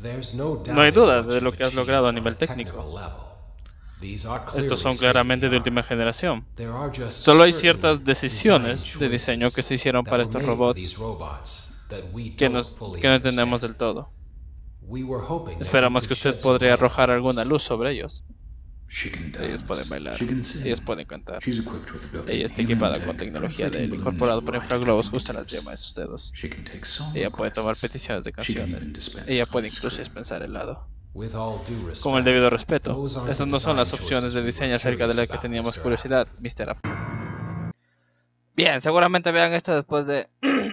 No hay duda de lo que has logrado a nivel técnico. Estos son claramente de última generación. Solo hay ciertas decisiones de diseño que se hicieron para estos robots que no entendemos del todo. Esperamos que usted podría arrojar alguna luz sobre ellos. Ellos pueden bailar, ellos pueden cantar. Ella está equipada con tecnología de él, incorporado por infraglobos justo en las yemas de sus dedos. Ella puede tomar peticiones de canciones. Ella puede incluso dispensar helado. Con el debido respeto, esas no son las opciones de diseño acerca de las que teníamos curiosidad, Mr. Afton. Bien, seguramente vean esto después de...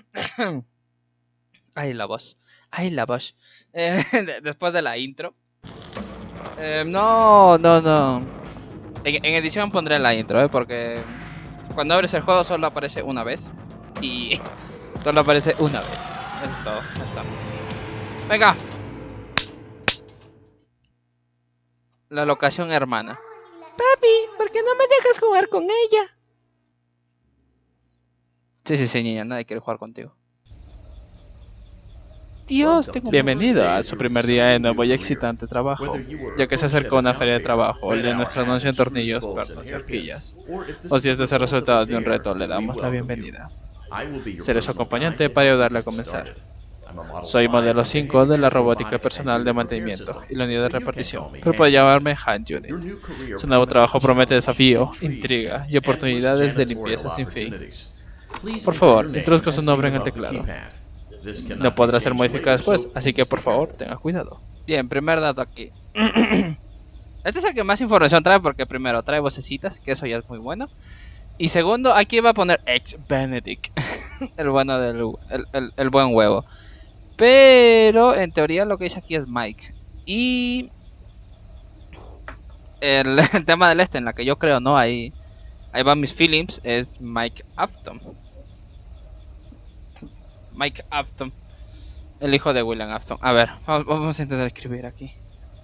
Ay, la voz. Ay, la voz. Después de la intro. No. En edición pondré la intro, porque cuando abres el juego solo aparece una vez. Y solo aparece una vez. Eso es todo. Ya está. Venga. La locación hermana. Papi, ¿por qué no me dejas jugar con ella? Sí, niña, nadie quiere jugar contigo. Dios, bienvenido a su primer día de nuevo y excitante trabajo. Ya que se acerca una feria de trabajo, el de nuestro anuncio en tornillos, pernos y horquillas. O si este es el resultado de un reto, le damos la bienvenida. Seré su acompañante para ayudarle a comenzar. Soy modelo 5 de la robótica personal de mantenimiento y la unidad de repartición, pero puede llamarme Hand Unit. Su nuevo trabajo promete desafío, intriga y oportunidades de limpieza sin fin. Por favor, introduzca su nombre en el teclado. No podrá ser modificado después, así que por favor, tenga cuidado. Bien, primer dato aquí. Este es el que más información trae porque primero trae vocecitas, que eso ya es muy bueno. Y segundo, aquí va a poner ex Benedict. El bueno el buen huevo. Pero en teoría lo que dice aquí es Mike. Y el tema del en la que yo creo, ¿no? Ahí va mis feelings, es Mike Afton. Mike Afton, el hijo de William Afton. A ver, vamos a intentar escribir aquí.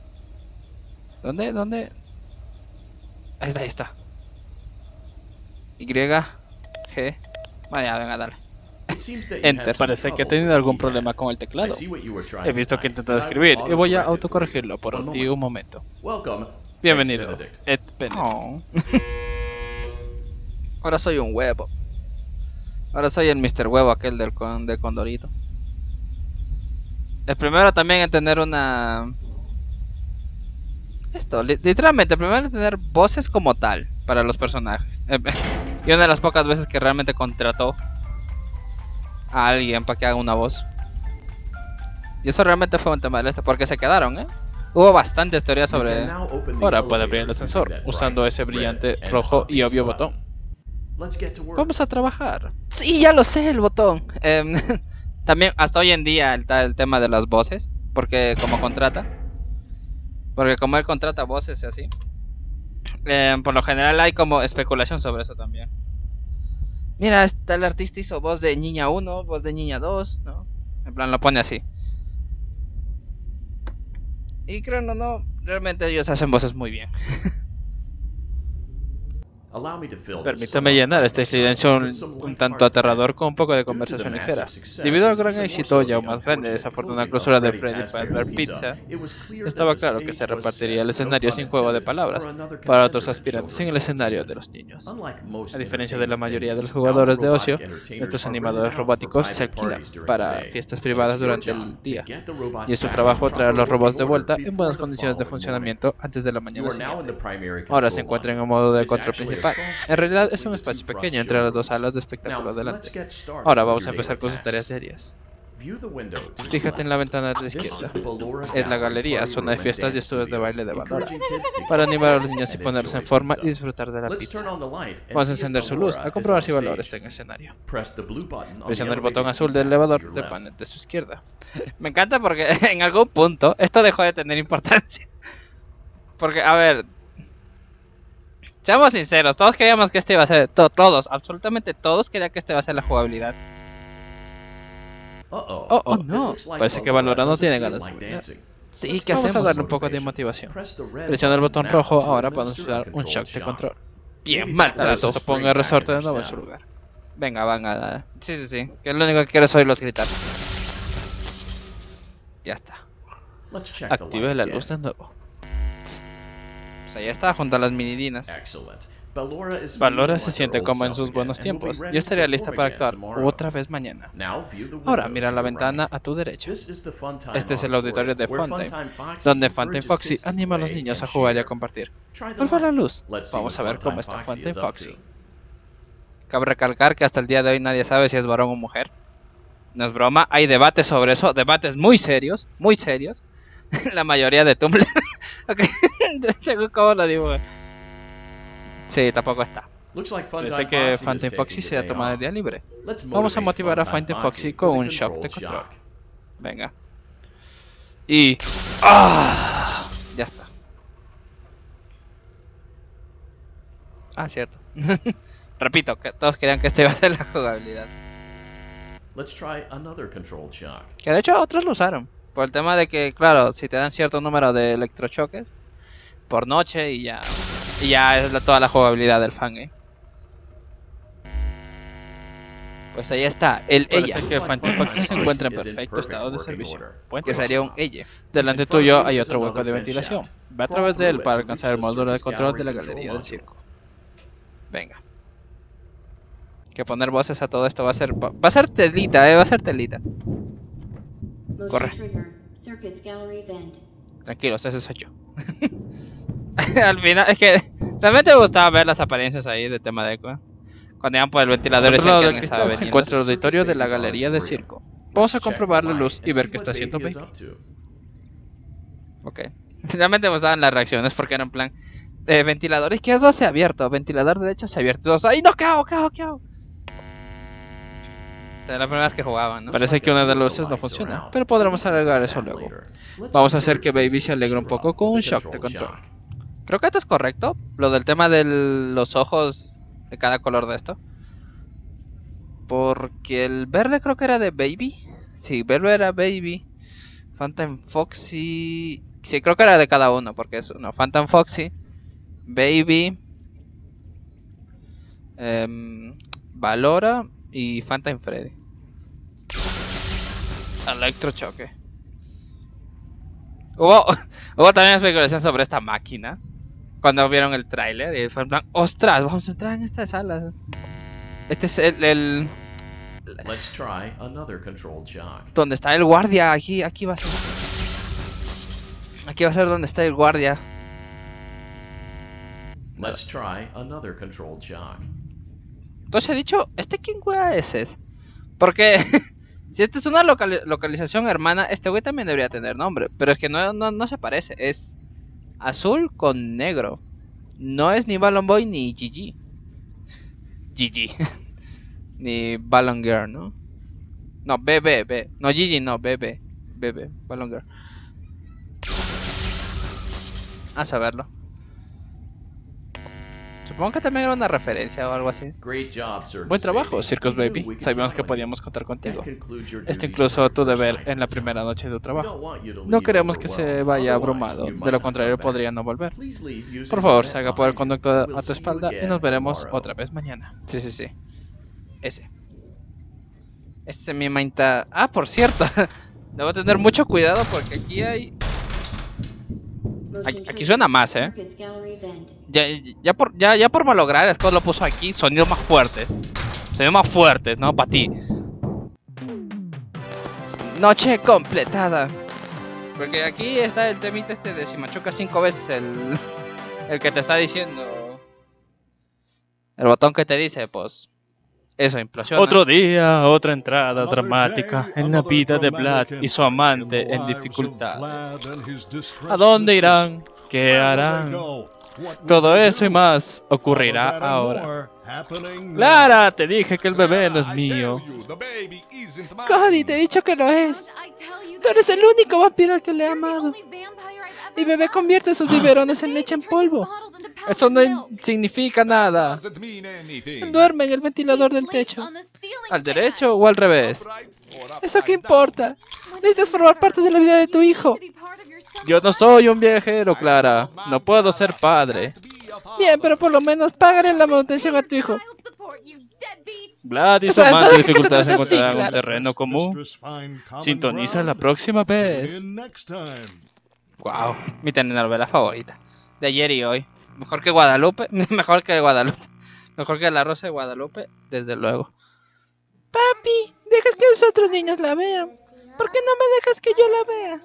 ¿Dónde? Ahí está. Y, G. Vaya, venga, dale. Enter. Parece que ha tenido algún problema con el teclado. He visto que he intentado escribir y voy a autocorregirlo por un momento. Bienvenido, Ed Benedict. Oh. Ahora soy un huevo. Ahora soy el Mr. Huevo, aquel del Condorito. El primero también en tener una... literalmente, el primero en tener voces como tal para los personajes. Y una de las pocas veces que realmente contrató a alguien para que haga una voz. Y eso realmente fue un tema de porque se quedaron, Hubo bastantes teorías sobre... Ahora puede abrir el ascensor usando ese brillante rojo y obvio botón. Vamos a trabajar. Sí, ya lo sé, el botón. También hasta hoy en día el tema de las voces. Porque como él contrata voces y así. Por lo general hay como especulación sobre eso también. Mira, el artista hizo voz de niña 1, voz de niña 2, ¿no? En plan lo pone así. Y creo no, realmente ellos hacen voces muy bien. Permítame llenar este silencio un tanto aterrador con un poco de conversación ligera. Debido al gran éxito y aún más grande desafortunada clausura de Freddy Fazbear Pizza, estaba claro que se repartiría el escenario sin juego de palabras para otros aspirantes en el escenario de los niños. A diferencia de la mayoría de los jugadores de ocio, estos animadores robóticos se alquilan para fiestas privadas durante el día, y es su trabajo traer los robots de vuelta en buenas condiciones de funcionamiento antes de la mañana siguiente. Ahora se encuentran en el modo de control principal. En realidad es un espacio pequeño entre las dos salas de espectáculo delante. Ahora vamos a empezar con sus tareas serias. Fíjate en la ventana de la izquierda. Es la galería, zona de fiestas y estudios de baile de Valora, para animar a los niños y ponerse en forma y disfrutar de la pizza. Vamos a encender su luz, a comprobar si Valora está en el escenario. Presiona el botón azul del elevador del panel de su izquierda. Me encanta porque en algún punto esto dejó de tener importancia. Porque, a ver... Seamos sinceros, todos queríamos que este iba a ser... Todos, absolutamente todos querían que este iba a ser la jugabilidad. Oh, no. Parece que Valora no tiene ganas de bailar. Sí, ¿qué hacemos? Vamos a darle un poco de motivación. Presiona el botón rojo, ahora podemos usar un shock de control. Bien, mal trato. Ponga el resorte de nuevo en su lugar. Venga. Sí. Que lo único que quiero es oírlos gritar. Ya está. Active la luz de nuevo. O sea, ya está junto a las minidinas. Valora se siente como en sus buenos tiempos y estaría lista para actuar otra vez mañana. Ahora mira la ventana a tu derecha. Este es el auditorio de Funtime, donde Funtime Foxy anima a los niños a jugar y a compartir. Vuelve a la luz. Vamos a ver cómo está Funtime Foxy. Cabe recalcar que hasta el día de hoy nadie sabe si es varón o mujer. No es broma, hay debates sobre eso, debates muy serios, la mayoría de Tumblr. Okay. Según cómo lo digo. Sí, tampoco está. Parece que Funtime Foxy se ha tomado el día libre. Vamos a motivar a Funtime Foxy con un shock de control. Venga. Y... ¡ah! Ya está. Ah, cierto. Repito, que todos querían que esta iba a ser la jugabilidad. Que de hecho otros lo usaron. Por el tema de que, claro, si te dan cierto número de electrochoques por noche y ya es toda la jugabilidad del fangame. Pues ahí está, el ella. Parece que Funtime Foxy se encuentra en perfecto estado de servicio. Que sería un ella. Delante tuyo hay otro hueco de ventilación. Ve a través de él para alcanzar el módulo de control de la galería del circo. Venga. Que poner voces a todo esto va a ser telita, va a ser telita. Corre. Tranquilos, ese soy yo. Al final, es que realmente me gustaba ver las apariencias ahí de tema de cuando iban por el ventilador y se encuentra el auditorio de la galería de circo. Vamos a comprobar la luz y ver qué está haciendo Baby. Ok. Realmente me gustaban las reacciones porque era en plan ventilador izquierdo se ha abierto, ventilador derecho se ha abierto. ¡Ay, no! ¿Qué hago? La primera vez que jugaban, ¿no? Parece que una de las luces no funciona, pero podremos arreglar eso luego. Vamos a hacer que Baby se alegre un poco con un shock de control. Creo que esto es correcto, lo del tema de los ojos de cada color de esto. Porque el verde creo que era de Baby. Sí, verde era Baby. Funtime Foxy... sí, creo que era de cada uno, porque es uno. Funtime Foxy, Baby, Valora y Funtime Freddy. Electrochoque. Hubo también especulación sobre esta máquina cuando vieron el tráiler y fue en plan, ostras, vamos a entrar en esta sala. Este es el... donde está el guardia. Aquí va a ser. Aquí va a ser donde está el guardia. Entonces he dicho, quién wea es? Porque si esta es una localización hermana, este güey también debería tener nombre. Pero es que no se parece. Es azul con negro. No es ni Balloon Boy ni GG. Ni Balloon Girl, ¿no? No, B. No, GG no, BB. Balloon Girl. A saberlo. Supongo que también era una referencia o algo así. Buen trabajo, Circus Baby. Sabíamos que podíamos contar contigo. Esto incluso tu deber en la primera noche de tu trabajo. No queremos que se vaya abrumado, de lo contrario podría no volver. Por favor, salga por el conducto a tu espalda y nos veremos otra vez mañana. Sí. Ese mi mainta... Ah, por cierto. Debo tener mucho cuidado porque aquí hay... Aquí suena más, Ya por malograr, Scott lo puso aquí, sonidos más fuertes, ¿no? Para ti. Noche completada. Porque aquí está el temita este de si machucas 5 veces el que te está diciendo. El botón que te dice, pues... eso, implosiona. Otro día, otra entrada dramática en la vida de Vlad y su amante en dificultades. ¿A dónde irán? ¿Qué harán? Todo eso y más ocurrirá ahora. Clara, te dije que el bebé no es mío. Cody, te he dicho que lo es. Tú eres el único vampiro al que le he amado. Y bebé convierte sus biberones en leche en polvo. Eso no significa nada. Duerme en el ventilador del techo. ¿Al derecho o al revés? ¿Eso qué importa? Necesitas formar parte de la vida de tu hijo. Yo no soy un viajero, Clara. No puedo ser padre. Bien, pero por lo menos págale la manutención a tu hijo. Vlad y su amante dificultades encontrarán un terreno común. Sintoniza la próxima vez. Wow, mi telenovela favorita. De ayer y hoy. Mejor que Guadalupe. Mejor que Guadalupe. Mejor que La Rosa de Guadalupe, desde luego. Papi, dejas que los otros niños la vean. ¿Por qué no me dejas que yo la vea?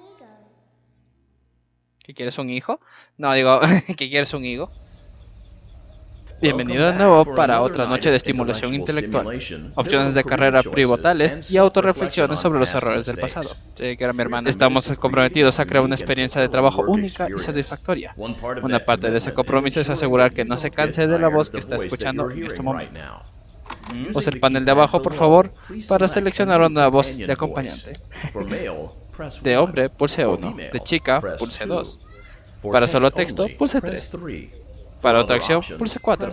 ¿Que quieres un hijo? No, digo, ¿que quieres un higo? Bienvenido de nuevo para otra noche de estimulación intelectual, opciones de carrera pivotales y autorreflexiones sobre los errores del pasado. Sí, que era mi hermana. Estamos comprometidos a crear una experiencia de trabajo única y satisfactoria. Una parte de ese compromiso es asegurar que no se canse de la voz que está escuchando en este momento. Usa el panel de abajo, por favor, para seleccionar una voz de acompañante. De hombre, pulse 1. De chica, pulse 2. Para solo texto, pulse 3. Para otra acción, pulse 4.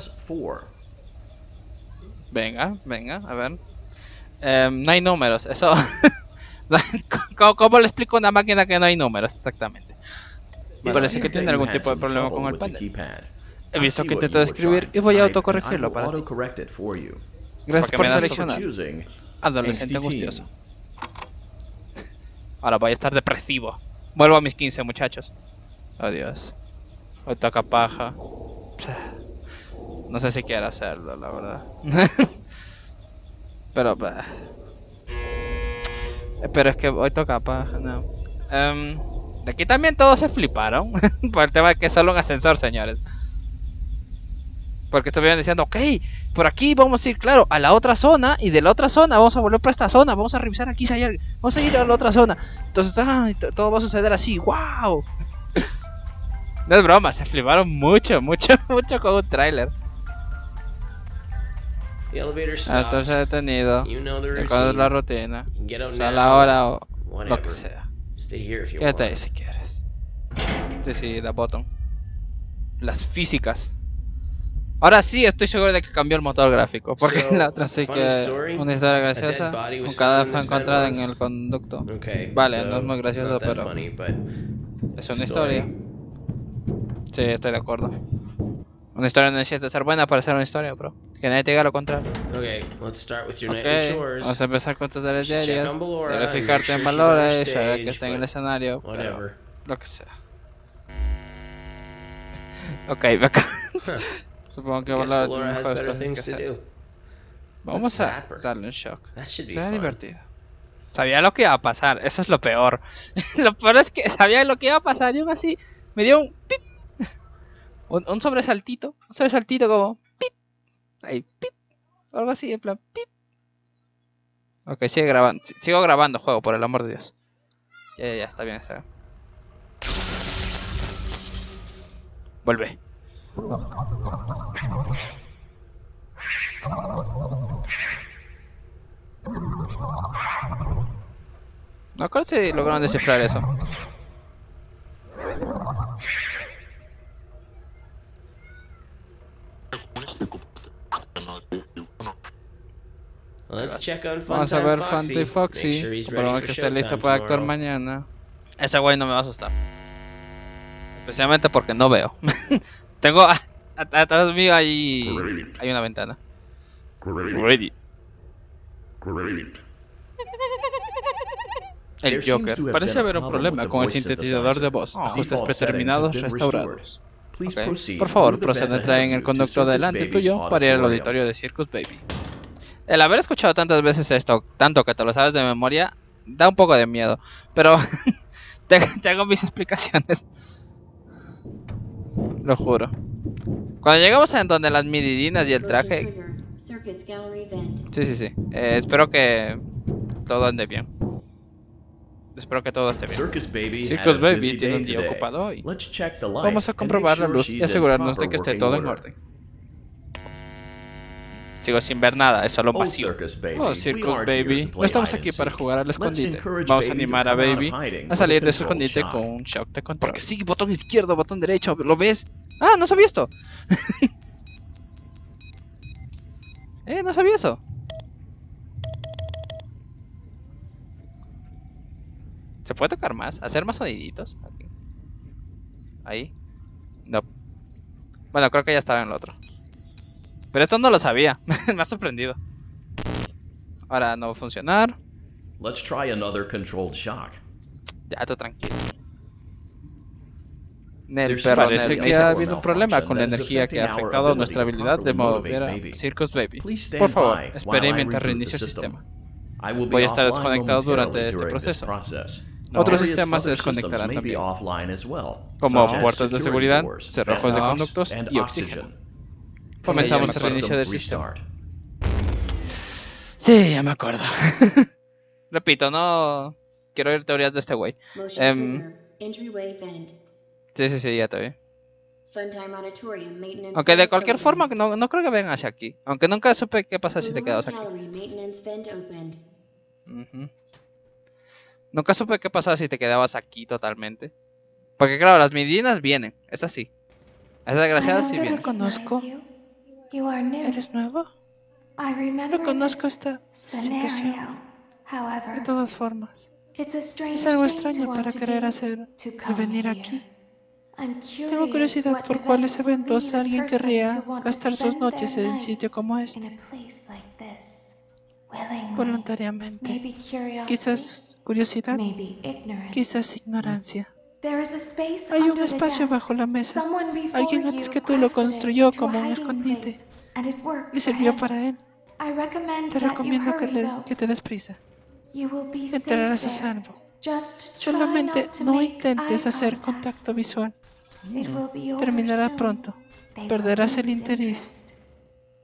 Venga, a ver. No hay números, eso... ¿Cómo le explico a una máquina que no hay números exactamente? Parece que tiene algún tipo de problema con el panel. He visto que intentó escribir y voy a autocorregirlo para ti. Gracias por seleccionar. Adolescente angustioso. Ahora voy a estar depresivo. Vuelvo a mis 15, muchachos. Adiós. Hoy toca paja. No sé si quiero hacerlo, la verdad. Pero es que hoy toca paja, no. De aquí también todos se fliparon. Por el tema de que es solo un ascensor, señores. Porque estuvieron diciendo, ok, por aquí vamos a ir, claro, a la otra zona. Y de la otra zona vamos a volver para esta zona. Vamos a revisar aquí si hay algo. Vamos a ir a la otra zona. Entonces, todo va a suceder así, wow. No es broma, se fliparon mucho con un tráiler. Entonces detenido. ¿Cuál es la rutina? O sea, la hora o lo que sea. Quédate ahí si quieres. Sí, la botón. Las físicas. Ahora sí estoy seguro de que cambió el motor gráfico. Porque la otra sí que... Una historia graciosa. Un cadáver fue encontrado en el conducto. Vale, no es muy gracioso, pero... es una historia. Sí, estoy de acuerdo. Una historia no necesita ser buena para ser una historia, bro. Que nadie te diga lo contrario. Vamos a empezar con tus tareas diarias. Debes fijarte en valores, saber que está en el escenario, pero lo que sea. Ok, acá. Supongo que valores tienen mejores cosas que hacer. Vamos a darle un shock. Será divertido. Sabía lo que iba a pasar, eso es lo peor. Lo peor es que sabía lo que iba a pasar y aún así me dio un pip. Un sobresaltito como pip. Ahí, pip. Algo así, en plan pip. Ok, sigue grabando. Sigo grabando juego, por el amor de Dios. Ya, está bien eso. Vuelve. No creo si lograron descifrar eso. Vamos a ver Fanty Foxy. Comprobamos que esté listo para actuar mañana. Ese güey no me va a asustar. Especialmente porque no veo. Tengo atrás mío hay una ventana. Ready. El Joker. Parece haber un problema con el sintetizador de voz. Ajustes predeterminados restaurados. Okay. Por favor, procede a entrar en el conducto delante tuyo para ir al auditorio de Circus Baby. El haber escuchado tantas veces esto, tanto que te lo sabes de memoria, da un poco de miedo. Pero te hago mis explicaciones. Lo juro. Cuando llegamos a donde las mididinas y el traje... Sí. Espero que todo ande bien. Espero que todo esté bien. Circus Baby tiene un día ocupado hoy. Vamos a comprobar la luz y asegurarnos de que esté todo en orden. Sigo sin ver nada, es solo un vacío. Oh, Circus Baby, no estamos aquí para jugar al escondite. Vamos a animar a Baby a salir de su escondite con un shock de control. Porque sí, botón izquierdo, botón derecho, ¿lo ves? Ah, no sabía esto. No sabía eso. ¿Se puede tocar más? ¿Hacer más soniditos? Ahí. No. Bueno, creo que ya estaba en el otro. Pero esto no lo sabía. Me ha sorprendido. Ahora no va a funcionar. Let's try another controlled shock. Ya, tú tranquilo. Nel, pero parece que ha habido un problema con la energía que ha afectado nuestra habilidad de mover a Circus Baby. Por favor, espere mientras reinicio el sistema. Voy a estar desconectado durante este proceso. Otros sistemas se desconectarán también, como puertas de seguridad, cerrojos de conductos y oxígeno. Comenzamos el reinicio del sistema. Sí, ya me acuerdo. Repito, no quiero oír teorías de este güey. Sí, ya te vi. Aunque de cualquier forma, no creo que vengan hacia aquí. Aunque nunca supe qué pasa si te quedas aquí. Nunca supe qué pasaba si te quedabas aquí totalmente. Porque claro, las medidas vienen, es así. Esas desgraciadas sí vienen. ¿Te reconozco? ¿Eres nuevo? Reconozco esta situación. De todas formas, es algo extraño para querer hacer y venir aquí. Tengo curiosidad por cuáles eventos alguien querría gastar sus noches en un sitio como este. Voluntariamente. Quizás curiosidad, quizás ignorancia. Hay un espacio bajo la mesa. Alguien antes que tú lo construyó como un escondite y sirvió para él. Te recomiendo que te des prisa. Entrarás a salvo. Solamente no intentes hacer contacto visual. Terminará pronto. Perderás el interés.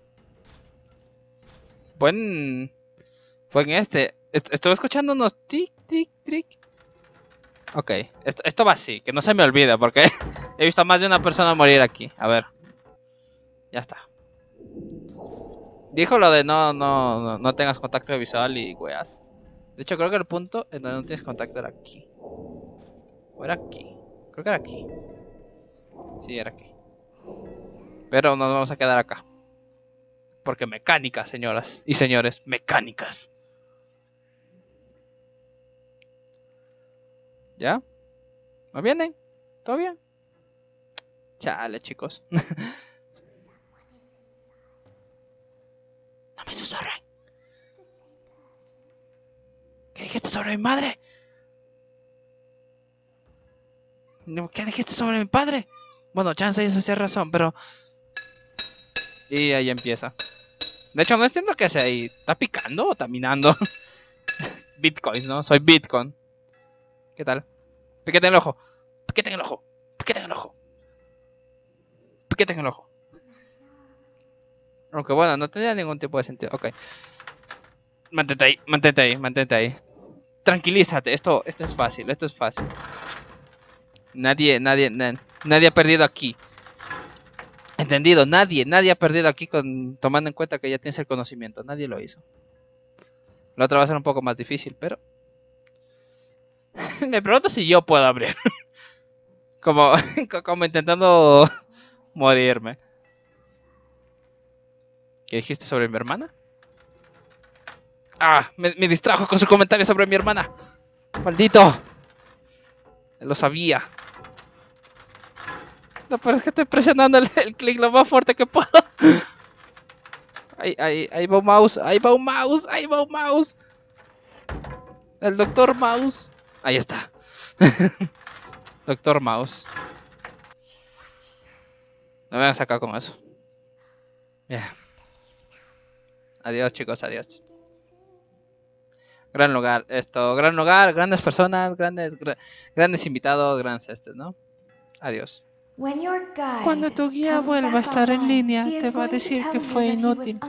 Buen este. Estuve escuchando unos tic, tic, tic. Ok, esto va así, que no se me olvide, porque he visto a más de una persona morir aquí. A ver. Ya está. Dijo lo de no tengas contacto visual y weas. De hecho, creo que el punto en donde no tienes contacto era aquí. O era aquí. Creo que era aquí. Sí, era aquí. Pero nos vamos a quedar acá. Porque mecánicas, señoras y señores. Mecánicas. ¿Ya? ¿No vienen? ¿Todo bien? Chale, chicos. No me susurren. ¿Qué dijiste sobre mi madre? ¿Qué dijiste sobre mi padre? Bueno, chance ellos hacía razón, pero... Y ahí empieza. De hecho, no entiendo qué hace ahí. ¿Está picando o está minando? Bitcoins, ¿no? Soy Bitcoin. ¿Qué tal? Piquete en el ojo. Piquete en el ojo. Piquete en el ojo. Piquete en el ojo. Aunque bueno, no tenía ningún tipo de sentido. Ok. Mantente ahí, mantente ahí, mantente ahí. Tranquilízate, esto es fácil, esto es fácil. Nadie ha perdido aquí. Entendido, nadie ha perdido aquí tomando en cuenta que ya tienes el conocimiento. Nadie lo hizo. La otra va a ser un poco más difícil, pero... Me pregunto si yo puedo abrir. como intentando morirme. ¿Qué dijiste sobre mi hermana? Ah, me distrajo con su comentario sobre mi hermana. Maldito. Lo sabía. No, pero es que estoy presionando el clic lo más fuerte que puedo. Ahí va un mouse, ahí va un mouse, ahí va un mouse. El doctor mouse. Ahí está. Doctor mouse. No me van a sacar con eso. Yeah. Adiós, chicos, adiós. Gran lugar, gran lugar, grandes personas, grandes invitados, grandes ¿no? Adiós. Cuando tu guía vuelva a estar en línea, te va a decir que fue inútil.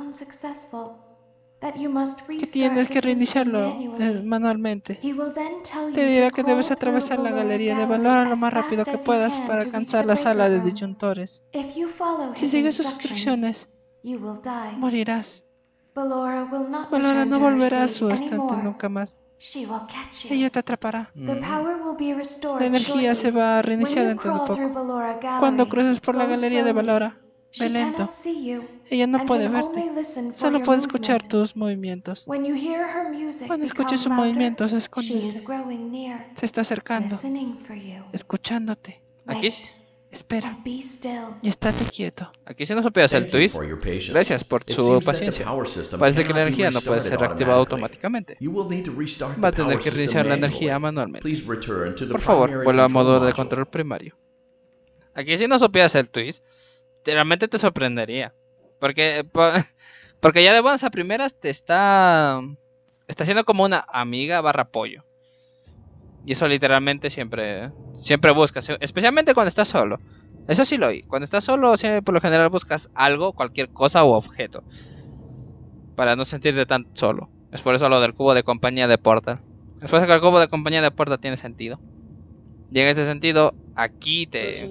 Que tienes que reiniciarlo manualmente. Te dirá que debes atravesar la galería de Ballora lo más rápido que puedas para alcanzar la sala de disyuntores. Si sigues sus instrucciones, morirás. Ballora no volverá a su estante nunca más. Ella te atrapará. La energía se va a reiniciar dentro de poco. Cuando cruces por la galería de Ballora, ve lento. Ella no puede verte. Solo puede escuchar tus movimientos. Cuando escuches sus movimientos, escóndese. Se está acercando. Escuchándote. ¿Aquí? Espera. Y estate quieto. Aquí si no supieras el twist, gracias por su paciencia. Parece que la energía no puede ser reactivada automáticamente. Va a tener que reiniciar la energía manualmente. Por favor, vuelva a modo de control primario. Aquí si no supieras el twist, realmente te sorprendería. Porque ya de buenas a primeras te está haciendo como una amiga / apoyo. Y eso literalmente siempre buscas, especialmente cuando estás solo. Eso sí lo oí. Cuando estás solo, siempre por lo general buscas algo, cualquier cosa u objeto, para no sentirte tan solo. Es por eso lo del cubo de compañía de Portal. Es por eso que el cubo de compañía de Portal tiene sentido. Y en ese sentido, aquí te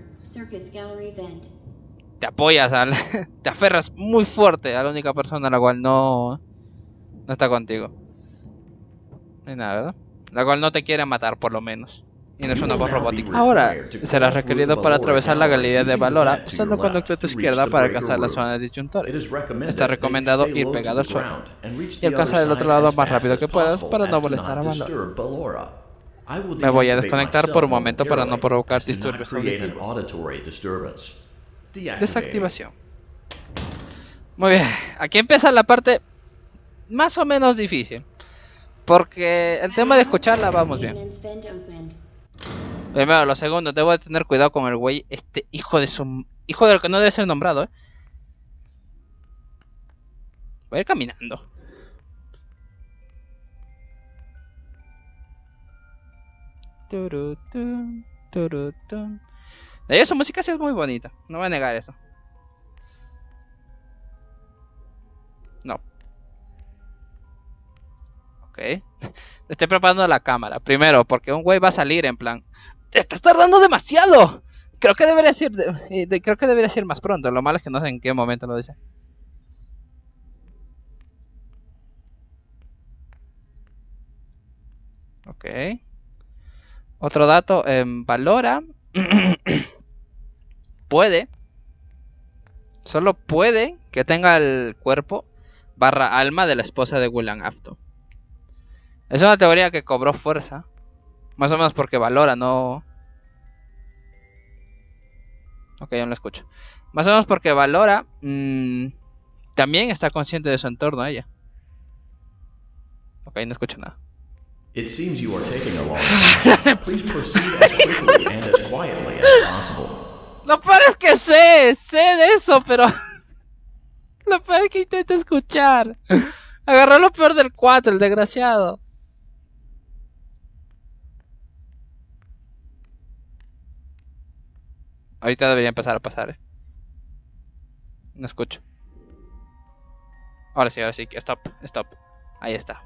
apoyas, te aferras muy fuerte a la única persona a la cual no está contigo. No hay nada, ¿verdad? La cual no te quiere matar, por lo menos. Y no es una voz robótica. Ahora, serás requerido para atravesar la galería de Valora usando el conducto de tu izquierda para alcanzar la zona de disyuntores. Está recomendado ir pegado al suelo y alcanzar el otro lado más rápido que puedas para no molestar a Valora. Me voy a desconectar por un momento para no provocar disturbios auditivos. Desactivación. Muy bien, aquí empieza la parte más o menos difícil. Porque el tema de escucharla vamos bien. Primero, lo segundo, debo de tener cuidado con el güey, hijo del que no debe ser nombrado, Voy a ir caminando. De ahí su música sí es muy bonita, no voy a negar eso. No. Ok. Estoy preparando la cámara. Primero, porque un güey va a salir en plan, ¡te estás tardando demasiado! Creo que debería ir más pronto. Lo malo es que no sé en qué momento lo dice. Ok. Otro dato, Valora solo puede que tenga el cuerpo / alma de la esposa de William Afton. Es una teoría que cobró fuerza, más o menos porque Valora no... Ok, ya no lo escucho. Más o menos porque Valora también está consciente de su entorno a ella. Ok, no escucho nada. It seems you are taking a long time. Please proceed as quickly and as quietly as possible. Lo peor es que sé eso, pero lo peor es que intento escuchar. Agarró lo peor del 4, el desgraciado. Ahorita debería empezar a pasar, No escucho. Ahora sí, stop. Ahí está.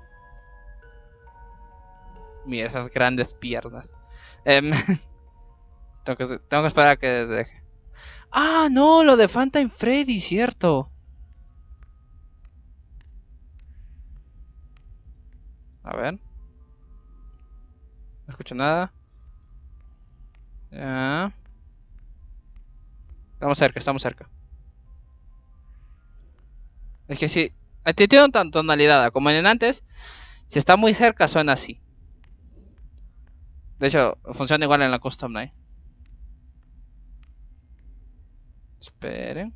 Mira esas grandes piernas. Tengo que esperar a que deje. Ah, no, lo de Phantom Freddy, cierto. A ver. No escucho nada. Ya. Estamos cerca. Es que si tiene una tonalidad como en antes, si está muy cerca suena así. De hecho, funciona igual en la Custom Night. Esperen.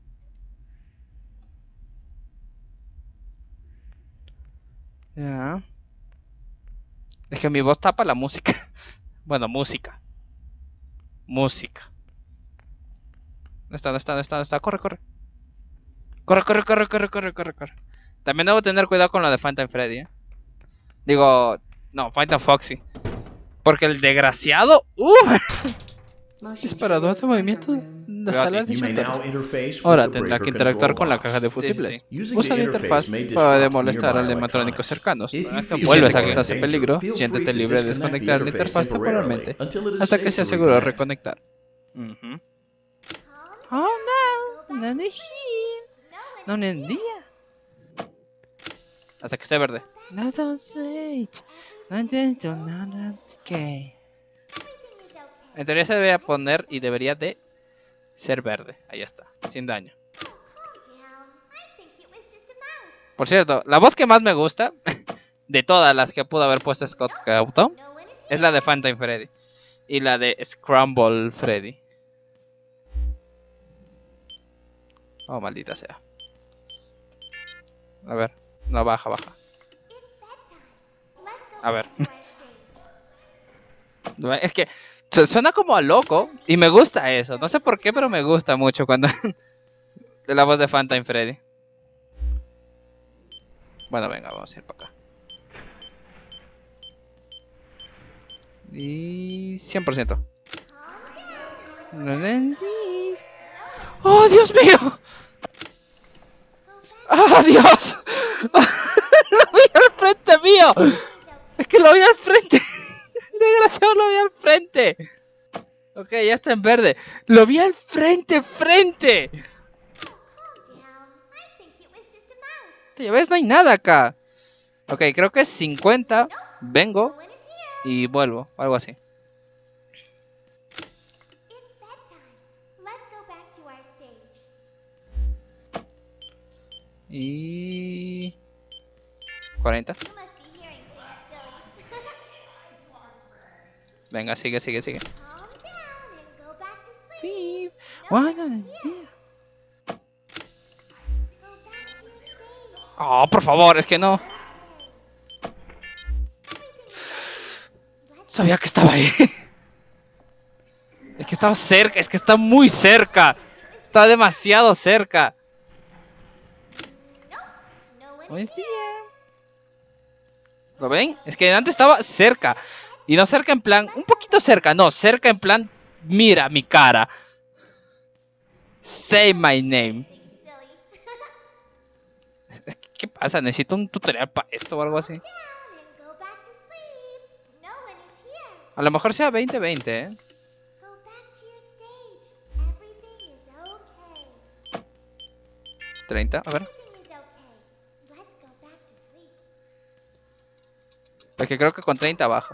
Ya. Es que mi voz tapa la música. Bueno, música. ¿Dónde está? Corre. Corre. También debo tener cuidado con lo de Phantom Freddy, Digo, no, Phantom Foxy. Porque el desgraciado... Disparador de movimiento de sala de disyuntores. Ahora tendrá que interactuar con la caja de fusibles. Usa la interfaz para molestar a animatrónicos cercanos. Si vuelves a que estás en peligro, siéntete libre de desconectar la interfaz temporalmente hasta que se asegure de reconectar. Oh no, no energía. Hasta que esté verde. No don't say. En teoría se debería poner y debería de ser verde. Ahí está, sin daño. Por cierto, la voz que más me gusta de todas las que pudo haber puesto Scott Cawthon es la de Phantom Freddy y la de Scramble Freddy. Oh, maldita sea. A ver. No, baja. A ver. Es que suena como a loco. Y me gusta eso. No sé por qué, pero me gusta mucho cuando... la voz de Phantom Freddy. Bueno, venga, vamos a ir para acá. Y... 100%. ¡Oh, Dios mío! ¡Oh, Dios! ¡Lo vi al frente mío! Es que lo vi al frente. Desgraciado, lo vi al frente. Ok, ya está en verde. Lo vi al frente. Ya ves, no hay nada acá. Ok, creo que es 50. Vengo y vuelvo, algo así. Y... 40. Venga, sigue. Sí. Bueno, oh, por favor, es que no. Sabía que estaba ahí. Es que estaba cerca, es que está muy cerca. Está demasiado cerca. Buen día. ¿Lo ven? Es que antes estaba cerca. Y no cerca en plan, un poquito cerca. No, cerca en plan, mira mi cara. Say my name. ¿Qué pasa? Necesito un tutorial para esto o algo así. A lo mejor sea 20-20, ¿eh? ¿30? A ver. Porque creo que con 30 baja.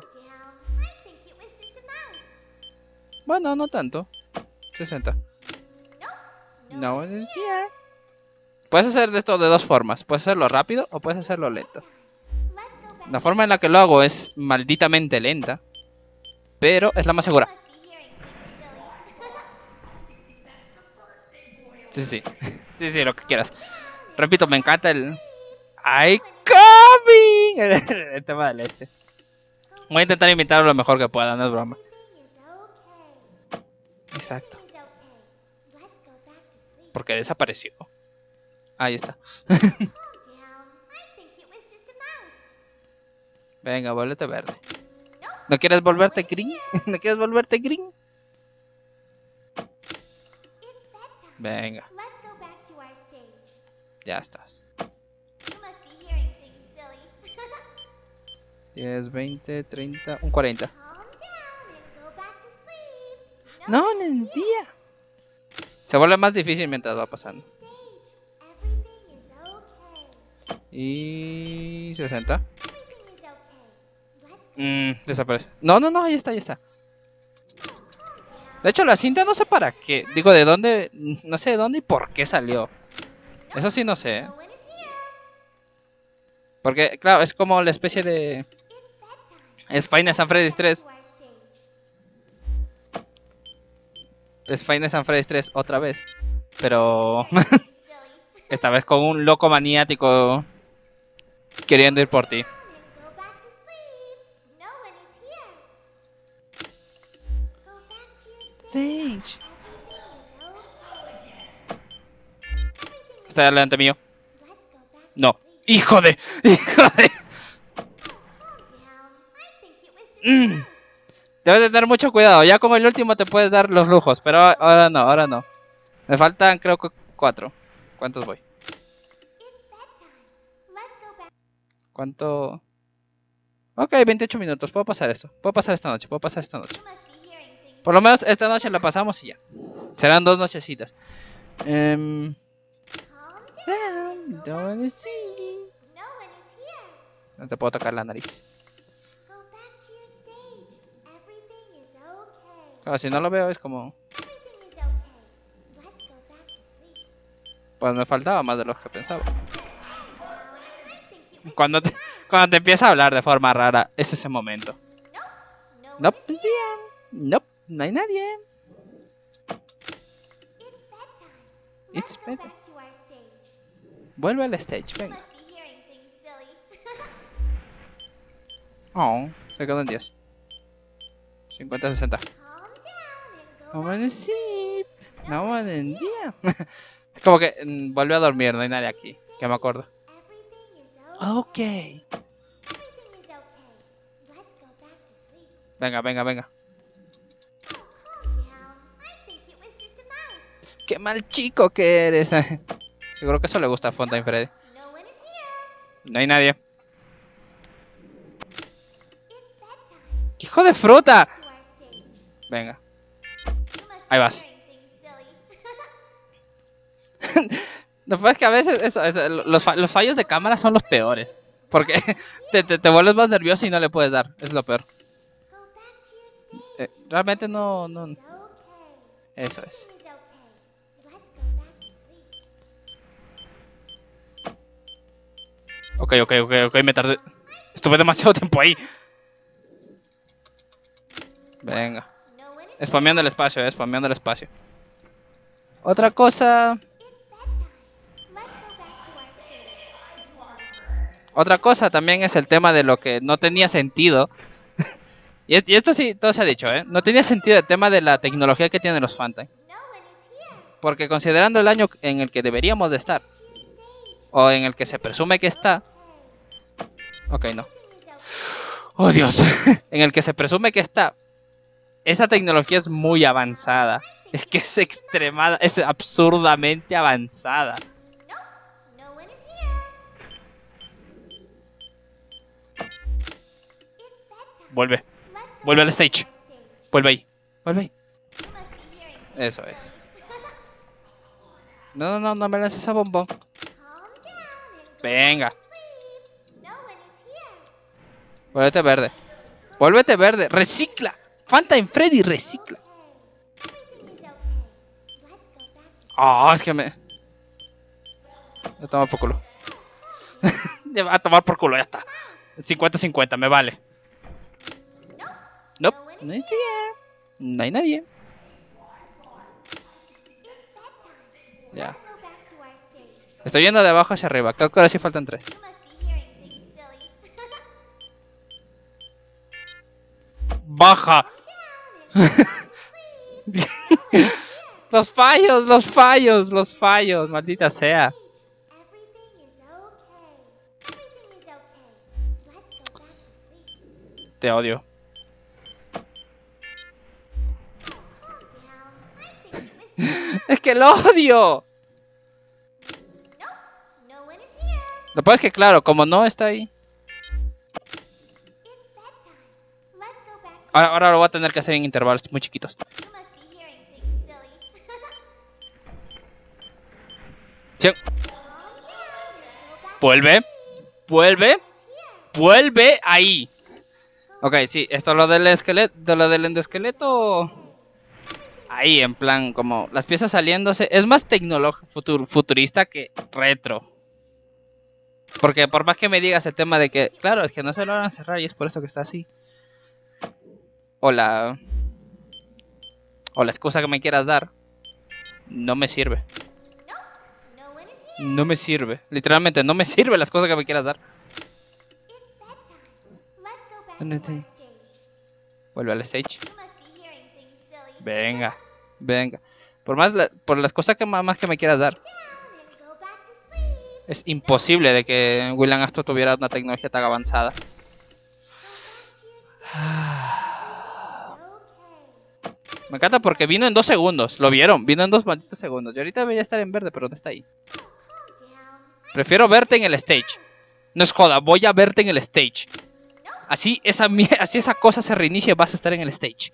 Bueno, no tanto. 60. No, yeah. Puedes hacer esto de dos formas. Puedes hacerlo rápido o puedes hacerlo lento. La forma en la que lo hago es malditamente lenta, pero es la más segura. Sí, lo que quieras. Repito, me encanta el... ¡I'm coming! El tema del este. Voy a intentar imitarlo lo mejor que pueda, no es broma. Exacto. Porque desapareció. Ahí está. Venga, vuélvete verde. ¿No quieres volverte green? ¿No quieres volverte green? Venga. Ya estás. 10, 20, 30, un 40. No, en el día. Se vuelve más difícil mientras va pasando. Y 60. Desaparece. No, ahí está. De hecho, la cinta no sé para qué. Digo, de dónde. No sé de dónde y por qué salió. Eso sí no sé, ¿eh? Porque, claro, es como la especie de... Es Five Nights at Freddy's 3. Es Five Nights at Freddy's 3 otra vez. Pero... esta vez con un loco maniático queriendo ir por ti. Sage. Está delante mío. No. ¡Hijo de! Debes de tener mucho cuidado. Ya con el último te puedes dar los lujos. Pero ahora no. Me faltan creo que 4. ¿Cuántos voy? ¿Cuánto? Ok, 28 minutos. Puedo pasar esto. Puedo pasar esta noche. Por lo menos esta noche la pasamos y ya. Serán 2 nochecitas. No te puedo tocar la nariz. Claro, si no lo veo es como... Pues me faltaba más de lo que pensaba. Cuando te empieza a hablar de forma rara, es ese momento. Nope, no hay nadie. It's better. Vuelve al stage, venga. Oh, se quedó en 10. 50-60. No one is asleep. No one in here. Es como que volvió a dormir, no hay nadie aquí. Que me acuerdo. Ok. Venga, venga, venga. Qué mal chico que eres. Seguro que eso le gusta a Fontaine Freddy. No hay nadie. ¡Hijo de fruta! Venga. Ahí vas. Lo que pasa es que a veces los fallos de cámara son los peores. Porque te vuelves más nervioso y no le puedes dar. Es lo peor. Realmente no. Eso es. Ok, me tardé. Estuve demasiado tiempo ahí. Venga. Spameando el espacio, spameando el espacio. Otra cosa. Otra cosa también es el tema de lo que no tenía sentido. y esto sí, todo se ha dicho, No tenía sentido el tema de la tecnología que tienen los Fontaine. Porque considerando el año en el que deberíamos de estar, o en el que se presume que está. Ok, no. Oh, Dios. En el que se presume que está. Esa tecnología es muy avanzada. Es que es es absurdamente avanzada. Vuelve. Vuelve al stage. Vuelve ahí. Vuelve ahí. Eso es. No me lances esa bombón. Venga. Vuélvete verde. Vuélvete verde. Recicla. Fontaine Freddy, recicla. Ah, es que me... Voy a tomar por culo. Me va a tomar por culo, ya está. 50-50, me vale. Nope. No hay nadie. Ya. Estoy yendo de abajo hacia arriba. Creo que ahora sí faltan 3. Baja. Los fallos, maldita sea. Te odio. Es que lo odio. Lo que pasa es que claro, como no está ahí. Ahora lo voy a tener que hacer en intervalos muy chiquitos. Sí. Vuelve ahí. Ok, sí, esto es lo del esqueleto, lo del endoesqueleto. Ahí, en plan, como las piezas saliéndose. Es más tecnológico, futurista que retro. Porque por más que me digas el tema de que, claro, es que no se logran cerrar y es por eso que está así. O la excusa que me quieras dar, no me sirve. No me sirve. Literalmente, no me sirve las cosas que me quieras dar. Vuelve al stage. Venga. Por las cosas que más que me quieras dar. Es imposible de que William Astro tuviera una tecnología tan avanzada. Me encanta porque vino en 2 segundos. ¿Lo vieron? Vino en 2 malditos segundos. Y ahorita debería estar en verde, pero no está ahí. Prefiero verte en el stage. No es joda, voy a verte en el stage. Así esa cosa se reinicia y vas a estar en el stage.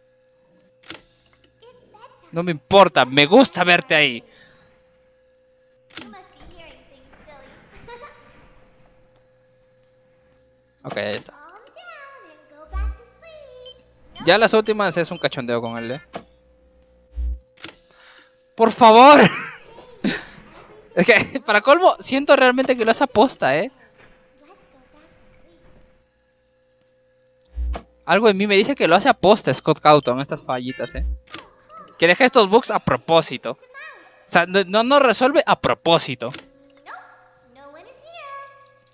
No me importa, me gusta verte ahí. Ok, ahí está. Ya las últimas es un cachondeo con él, ¡Por favor! Es que, para colmo, siento realmente que lo hace aposta, Algo en mí me dice que lo hace aposta Scott Cawthon, estas fallitas, Que deja estos bugs a propósito. O sea, no resuelve a propósito.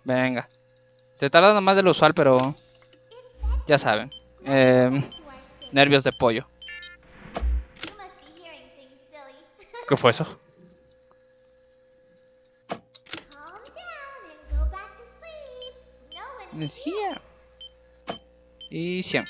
Venga. Se tarda más de lo usual, pero... ya saben. Nervios de pollo. ¿Qué fue eso? Es here. Y 100.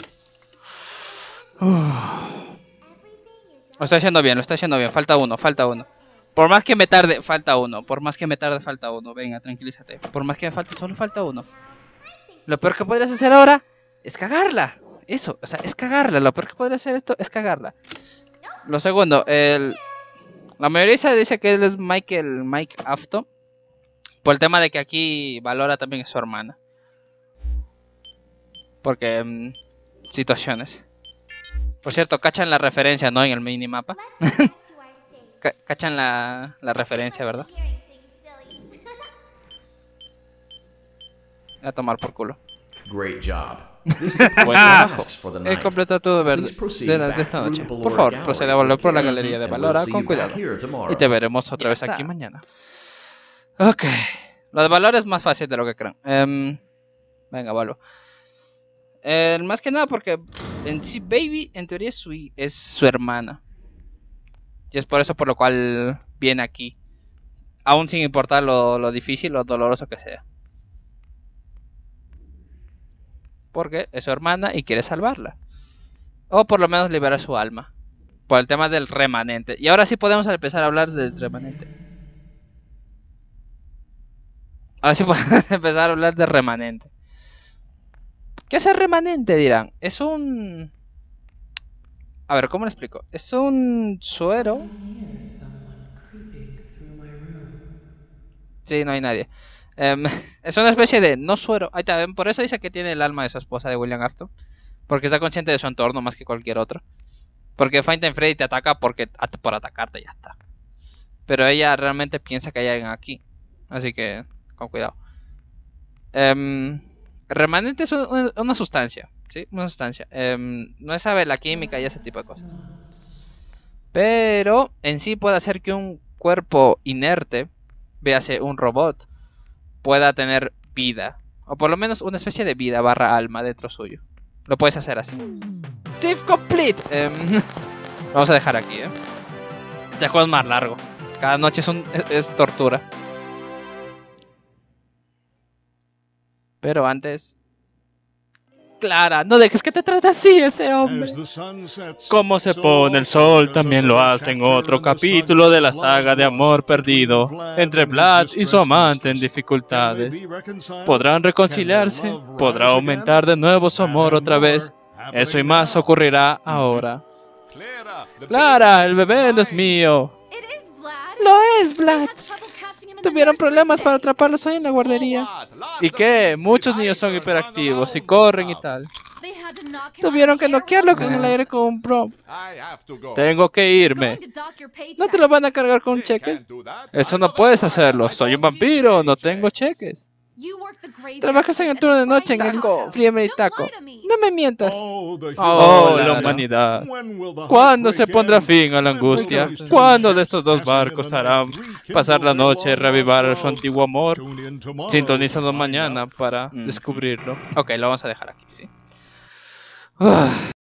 Lo está haciendo bien, Falta uno. Por más que me tarde, falta uno. Venga, tranquilízate. Por más que me falte, solo falta uno. Lo peor que podrías hacer ahora es cagarla. Eso, o sea, es cagarla. Lo peor que podría hacer esto es cagarla. Lo segundo, la mayoría se dice que él es Mike Afton. Por el tema de que aquí Valora también es su hermana. Porque situaciones. Por cierto, cachan la referencia, ¿no? En el minimapa. Cachan la referencia, ¿verdad? A tomar por culo. Great job. Buen trabajo. He completado todo de esta noche. Por favor, procede a volver por la galería de Valora con cuidado. Y te veremos otra vez aquí mañana. Ok. Lo de Valora es más fácil de lo que creen. Venga, vuelvo. Más que nada porque en sí Baby en teoría es su hermana. Y es por eso por lo cual viene aquí. Aún sin importar lo difícil o doloroso que sea. Porque es su hermana y quiere salvarla. O por lo menos liberar su alma. Por el tema del remanente. Y ahora sí podemos empezar a hablar del remanente. Ahora sí podemos empezar a hablar del remanente. ¿Qué es el remanente? Dirán. Es un... A ver, ¿cómo lo explico? Es un suero. Sí, no hay nadie. Es una especie de no suero. Ahí está, ¿ven? Por eso dice que tiene el alma de su esposa, de William Afton. Porque está consciente de su entorno más que cualquier otro. Porque Five Nights at Freddy te ataca por atacarte y ya está. Pero ella realmente piensa que hay alguien aquí. Así que, con cuidado. Remanente es una sustancia. ¿Sí? Una sustancia. No se sabe la química y ese tipo de cosas. Pero en sí puede hacer que un cuerpo inerte, véase un robot, pueda tener vida. O por lo menos una especie de vida barra alma dentro suyo. Lo puedes hacer así. Save complete. Vamos a dejar aquí, Este juego es más largo. Cada noche es tortura. Pero antes... Clara, no dejes que te trate así ese hombre. Como se pone el sol, también lo hace en otro capítulo de la saga de amor perdido entre Vlad y su amante en dificultades. ¿Podrán reconciliarse? ¿Podrá aumentar de nuevo su amor otra vez? Eso y más ocurrirá ahora. Clara, el bebé no es mío. Lo es, Vlad. Tuvieron problemas para atraparlos hoy en la guardería. ¿Y qué? Muchos niños son hiperactivos y corren y tal. Tuvieron que noquearlo en el aire con un prom. Tengo que irme. ¿No te lo van a cargar con un cheque? Eso no puedes hacerlo. Soy un vampiro, no tengo cheques. Trabajas en el turno de noche en el Friemer y Taco. No me mientas. Oh, la humanidad. ¿Cuándo se pondrá fin a la angustia? ¿Cuándo de estos dos barcos harán pasar la noche y reavivar su antiguo amor? Sintonizando mañana para descubrirlo. Ok, lo vamos a dejar aquí, sí.